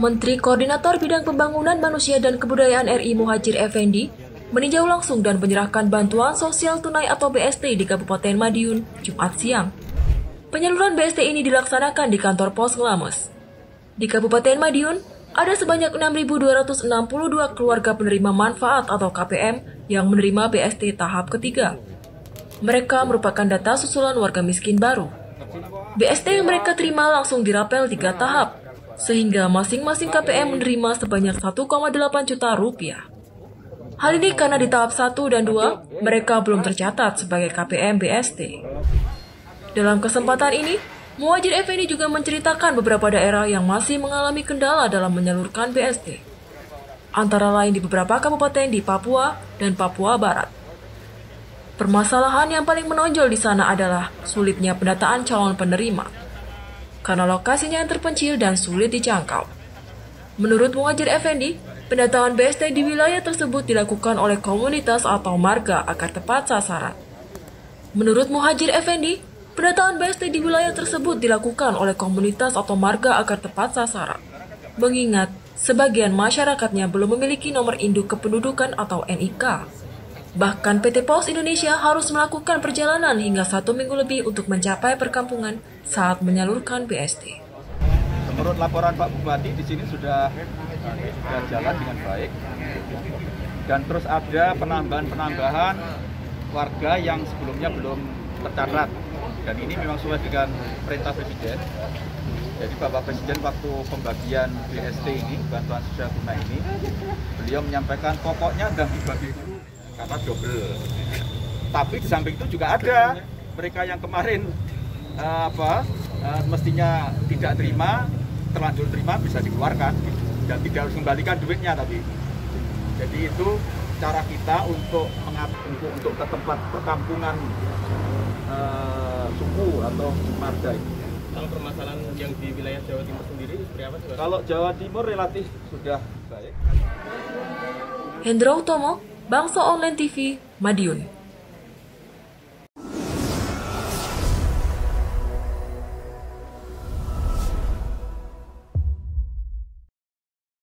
Menteri Koordinator Bidang Pembangunan Manusia dan Kebudayaan RI Muhadjir Effendi meninjau langsung dan menyerahkan bantuan sosial tunai atau BST di Kabupaten Madiun, Jumat siang. Penyaluran BST ini dilaksanakan di kantor pos Ngelames. Di Kabupaten Madiun, ada sebanyak 6.262 keluarga penerima manfaat atau KPM yang menerima BST tahap ketiga. Mereka merupakan data susulan warga miskin baru. BST yang mereka terima langsung dirapel 3 tahap, sehingga masing-masing KPM menerima sebanyak 1,8 juta rupiah. Hal ini karena di tahap 1 dan 2, mereka belum tercatat sebagai KPM BST. Dalam kesempatan ini, Muhadjir Effendi juga menceritakan beberapa daerah yang masih mengalami kendala dalam menyalurkan BST. Antara lain di beberapa kabupaten di Papua dan Papua Barat. Permasalahan yang paling menonjol di sana adalah sulitnya pendataan calon penerima, karena lokasinya yang terpencil dan sulit dijangkau. Menurut Muhadjir Effendi, pendataan BST di wilayah tersebut dilakukan oleh komunitas atau marga agar tepat sasaran. Menurut Muhadjir Effendi, pendataan BST di wilayah tersebut dilakukan oleh komunitas atau marga agar tepat sasaran. Mengingat, sebagian masyarakatnya belum memiliki nomor induk kependudukan atau NIK. Bahkan PT POS Indonesia harus melakukan perjalanan hingga 1 minggu lebih untuk mencapai perkampungan saat menyalurkan BST. Menurut laporan Pak Bupati, di sini sudah jalan dengan baik. Dan terus ada penambahan warga yang sebelumnya belum tercatat. Dan ini memang sesuai dengan perintah Presiden. Jadi Bapak Presiden waktu pembagian BST ini, bantuan sosial tunai ini, beliau menyampaikan pokoknya dan dibagi dulu karena double. Tapi di samping itu juga ada mereka yang kemarin mestinya tidak terima, terlanjur terima bisa dikeluarkan dan tidak harus kembalikan duitnya tadi. Jadi itu cara kita untuk ke tempat perkampungan suku atau marga ini. Kalau permasalahan yang di wilayah Jawa Timur sendiri seperti apa? Kalau Jawa Timur relatif sudah baik. Hendro Utomo, Bangsa Online TV, Madiun.